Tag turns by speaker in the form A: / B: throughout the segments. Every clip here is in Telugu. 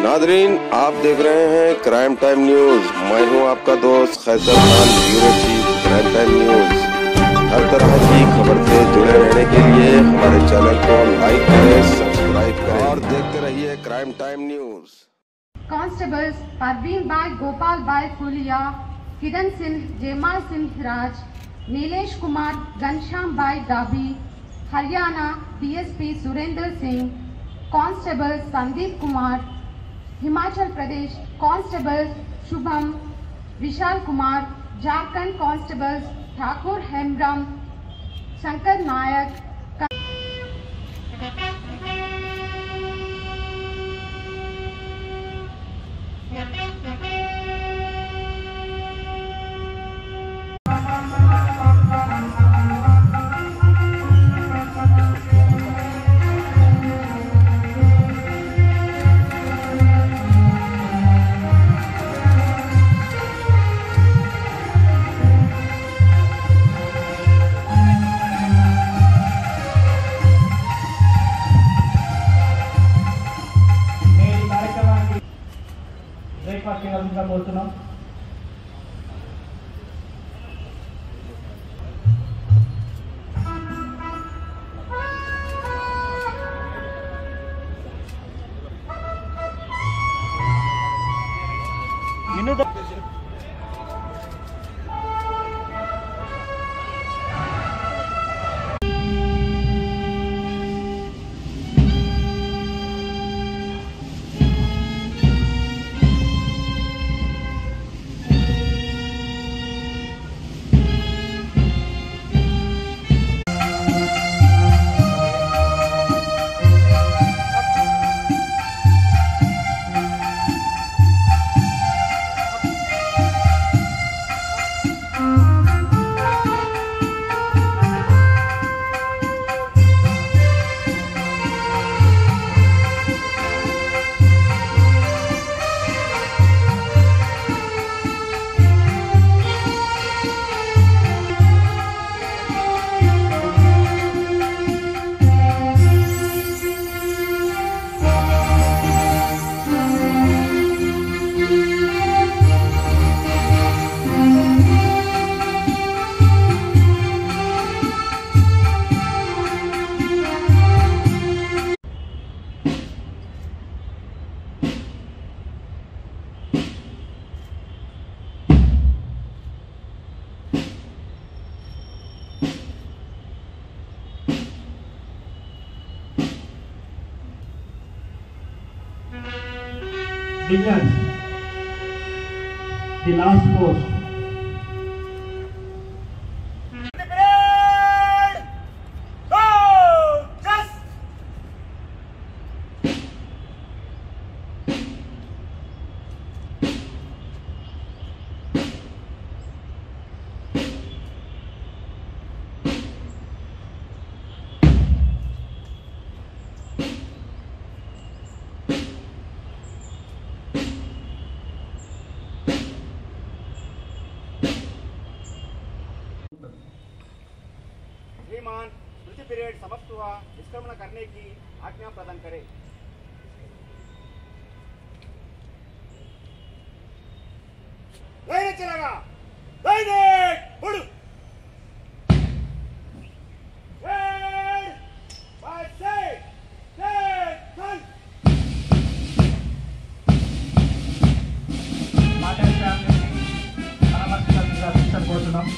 A: नादरीन, आप देख रहे हैं क्राइम टाइम न्यूज। मैं हूं आपका दोस्त Khaisar Khan, bureau chief crime time news. हर तरह की खबर से जुड़े रहने के लिए हमारे चैनल को लाइक करें, सब्सक्राइब करें और देखते रहिए crime time news.
B: Constables Parveen Bai, Gopal Bai Phulia, Kiran Singh, Jaimal Singh Raj, Nilesh Kumar, Ghanshyam Bai Dabi, Haryana DSP Surendra Singh, constable Sandeep Kumar, Himachal Pradesh constable Shubham, Vishal Kumar, Jharkhand constable Thakur Hembram, Shankar Nayak.
C: కోరుతున్నాం. Defense, the last post.
D: श्रीमान, स्मृति पीरियड समाप्त हुआ, निष्क्रमण करने की आज्ञा प्रदान करें। लाइन चलेगा, लाइन मुड़,
C: కోరుతున్నాం.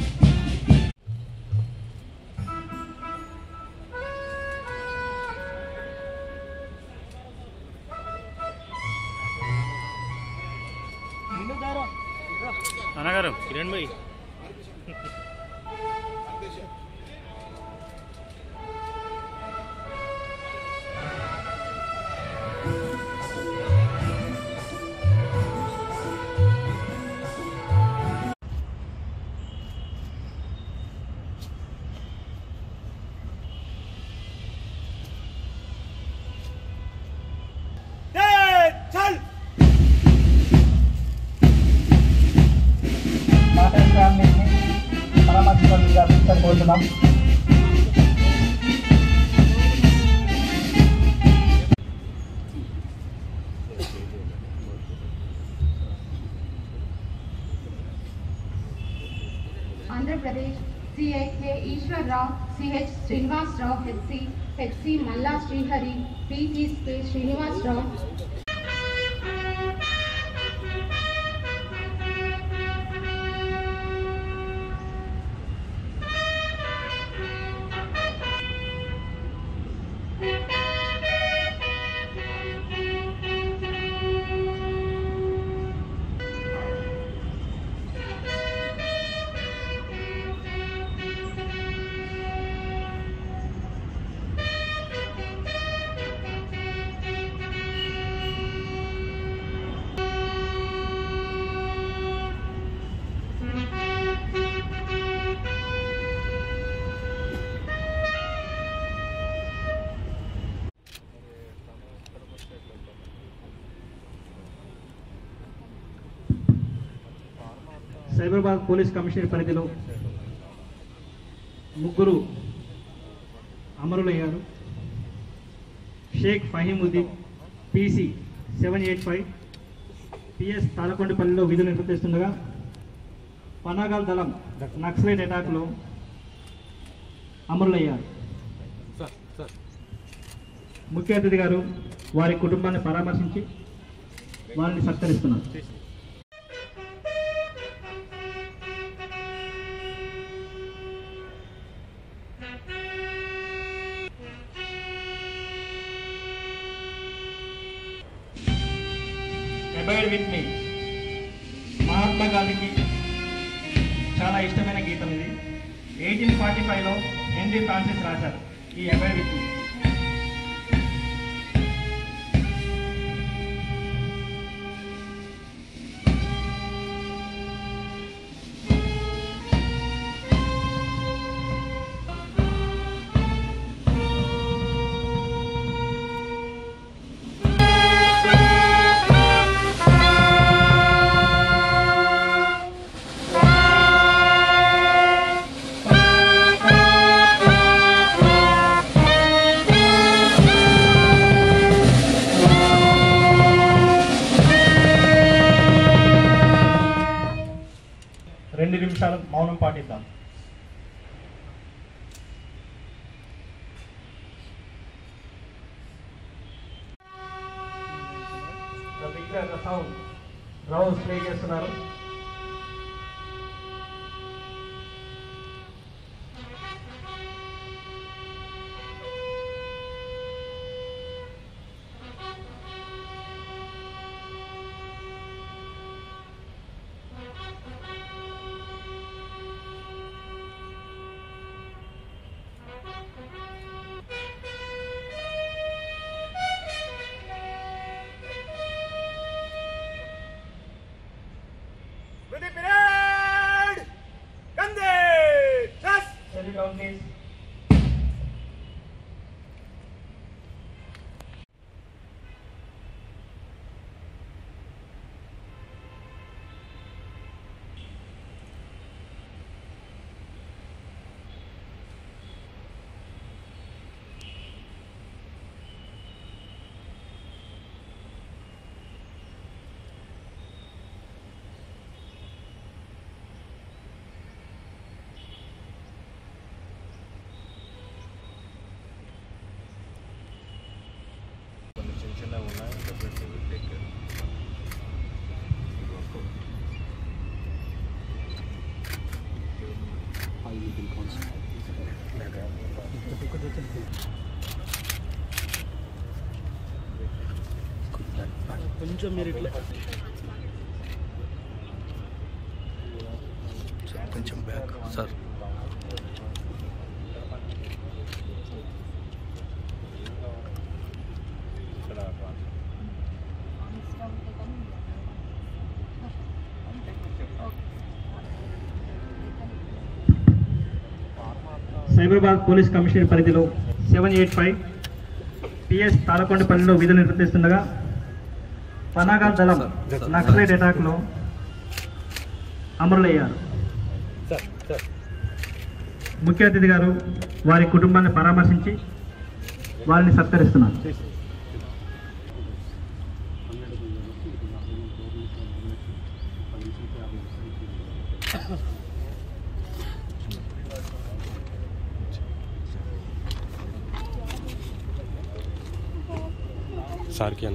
E: అన్నగారు కిరణ్ భాయ్
C: కోరుతున్నాం.
B: Andhra Pradesh, CA K. Ishwar Rao, CH Srinivas Rao, HC Malla Srihari, PG K. Srinivas Rao.
C: Cyberabad police commissioner పరిధిలో ముగ్గురు అమరులయ్యారు. షేక్ ఫహీముద్దీన్ PC 785 PS తాళకొండపల్లిలో విధులు నిర్వర్తిస్తుండగా పనాగాల్ దళం నక్సలైట్ అటాక్లో అమరులయ్యారు. ముఖ్య అతిథి గారు వారి కుటుంబాన్ని పరామర్శించి వారిని సత్కరిస్తున్నారు. అబైడ్ విత్ మీ మహాత్మా గాంధీకి చాలా ఇష్టమైన గీతం ఇది. 1845లో హెన్రీ ఫ్రాన్సిస్ రాశారు ఈ అబైడ్ విత్ మీ. రెండు నిమిషాలు మౌనం పాటిద్దాం. రౌండ్ ప్లే చేస్తున్నారు.
D: With the parade! Gandhi! Yes!
C: Salute down, please.
E: కొంచెం మీరు ఇట్లా కొంచెం back sir.
C: Cyberabad police commissioner పరిధిలో 785 PS తాళకొండపల్లిలో విధులు నిర్వర్తిస్తుండగా పనాగాల్ దళం నక్సలైట్ అటాక్లో అమరులయ్యారు. ముఖ్య అతిథి గారు వారి కుటుంబాన్ని పరామర్శించి వారిని సత్కరిస్తున్నారు.
E: సార్ కి అన్న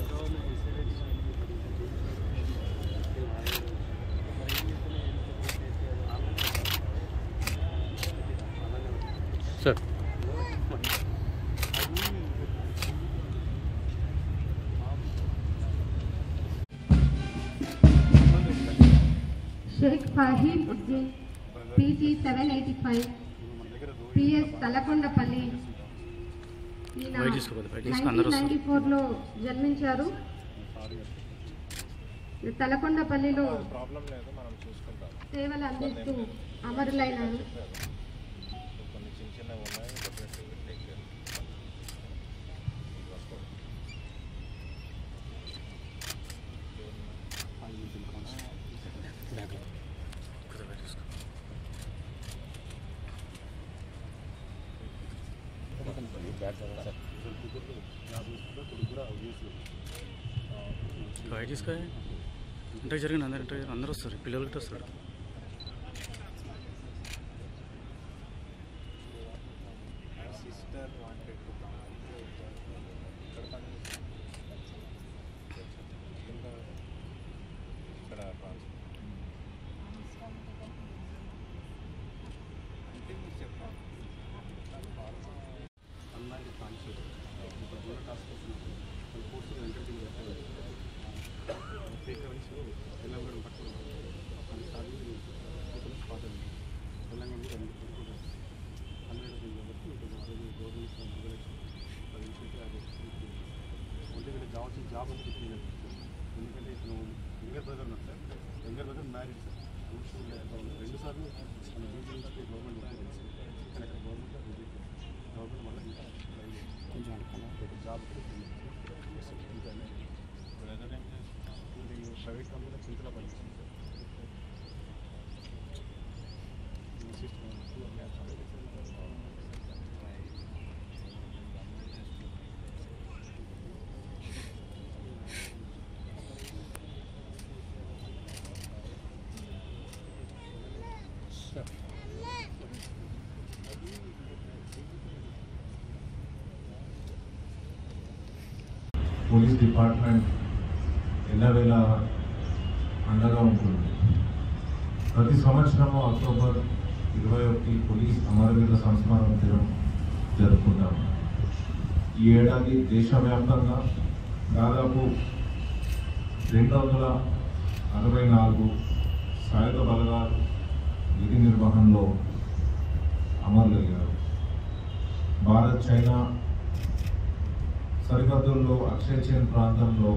E: sir
B: Shaik Faheem Uddin P G 785 P S Talakondapalli. ఈయన 1994లో జన్మించారు. తలకొండపల్లిలో సేవలు అందిస్తూ అమరులైనారు.
E: బయట తీసుకో ఇంటర్ జరిగిన అందరూ వస్తారు, పిల్లలు గిట్ట వస్తారు.
F: జాబ్ అని చెప్పి ఎందుకంటే ఇతను యంగర్ బ్రదర్ ఉన్నారు sir. Younger brother married sir. 2 సార్లు మన బీజేపీ గవర్నమెంట్ కానీ అక్కడ గవర్నమెంట్ వల్ల కొంచెం జాబ్ ప్రైవేట్ కంపెనీలో చింతలో పనిచేస్తుంది
G: పోలీస్ డిపార్ట్మెంట్ ఎల్లవేళ అండగా ఉంటుంది. ప్రతి సంవత్సరము అక్టోబర్ 21 పోలీస్ అమరవీరుల సంస్మరణ దినం జరుపుకుంటాము. ఈ ఏడాది దేశవ్యాప్తంగా దాదాపు 264 సాయుధ బలగాలు విధి నిర్వహణలో అమరులయ్యారు. భారత్ చైనా సరిహద్దుల్లో అక్షయ్ చైన్ ప్రాంతంలో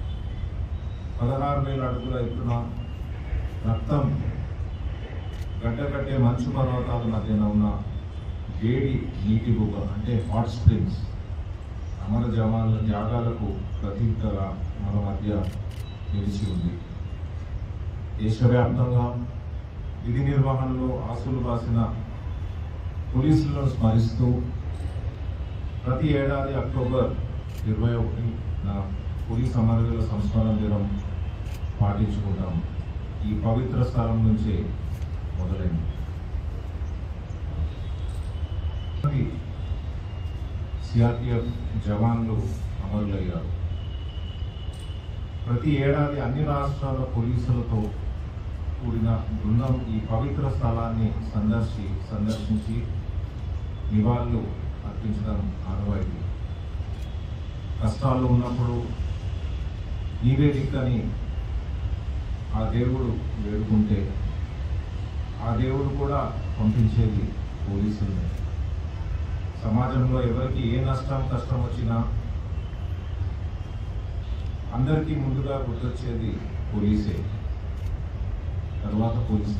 G: 16,000 అడుగుల ఎత్తున రక్తం గడ్డకట్టే మంచు పర్వతాల మధ్యన ఉన్న వేడి నీటి బుగ్గ అంటే హాట్ స్ప్రింగ్స్ అమర జవాన్ల త్యాగాలకు ప్రతీకగా మన మధ్య నిలిచి ఉంది. దేశవ్యాప్తంగా విధి నిర్వహణలో ఆసులు బాసిన పోలీసులను స్మరిస్తూ ప్రతి ఏడాది అక్టోబర్ 21 పోలీస్ అమరవీరుల సంస్మరణ దినం పాటించుకుంటాం. ఈ పవిత్ర స్థలం నుంచే మొదలైంది. సిఆర్పిఎఫ్ జవాన్లు అమరులయ్యారు. ప్రతి ఏడాది అన్ని రాష్ట్రాల పోలీసులతో కూడిన బృందం ఈ పవిత్ర స్థలాన్ని సందర్శించి నివాళులు అర్పించడం ఆనవాయితీ. కష్టాల్లో ఉన్నప్పుడు నీవే దిక్కని ఆ దేవుడు వేడుకుంటే ఆ దేవుడు కూడా పంపించేది పోలీసులనే. సమాజంలో ఎవరికి ఏ కష్టం వచ్చినా అందరికీ ముందుగా గుర్తొచ్చేది పోలీసే, తర్వాత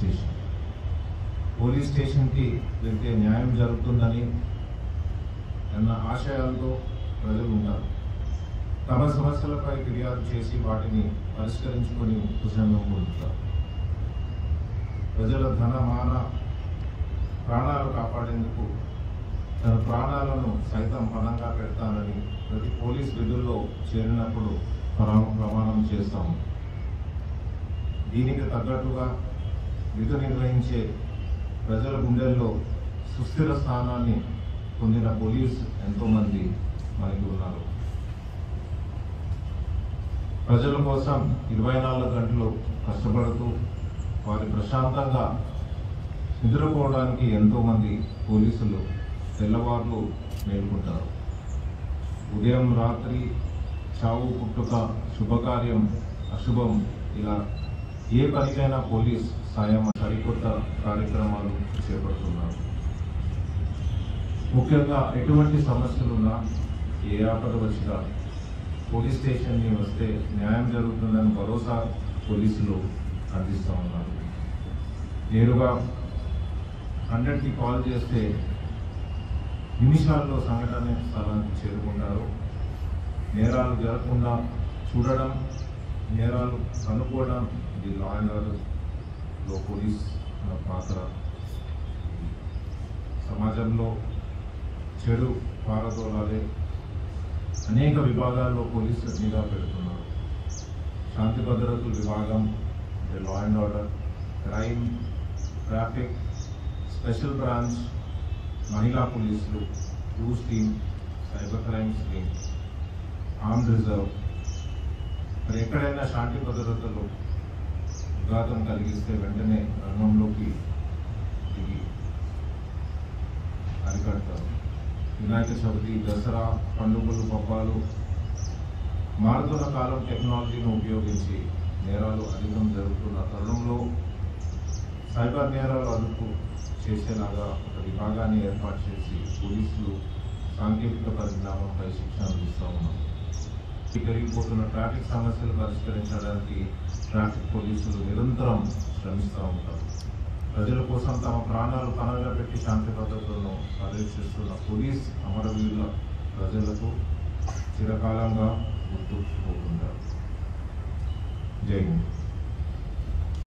G: పోలీస్ స్టేషన్కి వెళ్తే న్యాయం జరుగుతుందని అన్న ఆశయాలతో ప్రజలు ఉంటారు. తమ సమస్యలపై ఫిర్యాదు చేసి వాటిని పరిష్కరించుకొని ఉపశమనం పొందుతారు. ప్రజల ధన మాన ప్రాణాలు కాపాడేందుకు తన ప్రాణాలను సైతం పణంగా పెడతానని ప్రతి పోలీస్ విధుల్లో చేరినప్పుడు ప్రమాణం చేస్తాము. దీనికి తగ్గట్టుగా విధులు నిర్వహించే ప్రజల గుండెల్లో సుస్థిర స్థానాన్ని పొందిన పోలీస్ ఎంతోమంది మనకి ఉన్నారు. ప్రజల కోసం 24 గంటలు కష్టపడుతూ వారి ప్రశాంతంగా నిద్రపోవడానికి ఎంతోమంది పోలీసులు తెల్లవార్లు మేల్కొంటారు. ఉదయం రాత్రి చావు పుట్టుక శుభకార్యం అశుభం ఇలా ఏ పనికైనా పోలీస్ సాయం సరికొత్త కార్యక్రమాలు చేపడుతున్నారు. ముఖ్యంగా ఎటువంటి సమస్యలున్నా ఏ ఆపద వచ్చినా పోలీస్ స్టేషన్కి వస్తే న్యాయం జరుగుతుందని భరోసా పోలీసులు అందిస్తూ ఉన్నారు. నేరుగా 100కి కాల్ చేస్తే నిమిషాల్లో సంఘటన స్థలానికి చేరుకుంటారు. నేరాలు జరగకుండా చూడడం, నేరాలు కనుక్కోవడం ఇది లా అండ్ ఆర్డర్లో పోలీస్ పాత్ర. సమాజంలో చెడు పారదోలాలే అనేక విభాగాల్లో పోలీసులు నిఘా పెడుతున్నారు. శాంతి భద్రతల విభాగం, law and order, crime, traffic, special branch, మహిళా పోలీసులు, cruise team, cyber crimes team, armed reserve. మరి ఎక్కడైనా శాంతి భద్రతలు విఘాతం కలిగిస్తే వెంటనే రంగంలోకి దిగి అరికడతారు. వినాయక చవితి, దసరా, పండుగలు, పబ్బాలు, మారుతున్న కాలం టెక్నాలజీని ఉపయోగించి నేరాలు అధికం జరుగుతున్న తరుణంలో సైబర్ నేరాలు అదుపు చేసేలాగా ఒక విభాగాన్ని ఏర్పాటు చేసి పోలీసులు సాంకేతిక పరిజ్ఞానంపై శిక్షణ అందిస్తూ ఉన్నారు. పెరిగిపోతున్న ట్రాఫిక్ సమస్యలు పరిష్కరించడానికి ట్రాఫిక్ పోలీసులు నిరంతరం శ్రమిస్తూ ఉంటారు. ప్రజల కోసం తమ ప్రాణాలు పణంగా పెట్టి శాంతి భద్రతలను పరిరక్షిస్తున్న పోలీస్ అమరవీరుల ప్రజలకు చిరకాలంగా గుర్తుంచుకుంటారు. జై హింద్.